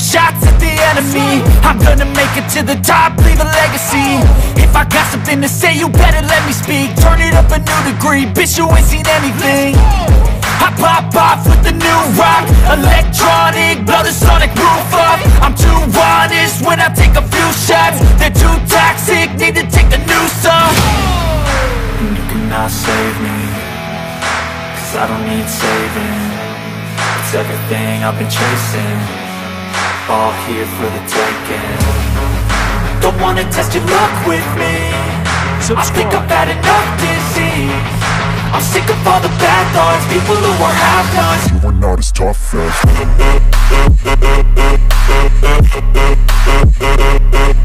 shots at the enemy. I'm gonna make it to the top, leave a legacy. If I got something to say, you better let me speak. Turn it up a new degree, bitch, you ain't seen anything. I pop off with the new rock, electronic, blow the sonic roof up. I'm too honest when I take a few shots. They're too toxic, need to take a new song. And you cannot save me, cause I don't need saving. It's everything I've been chasing, all here for the taking. Don't wanna test your luck with me, I think I've had enough disease. I'm sick of all the bad thoughts, people who are have-nots. You are not as tough as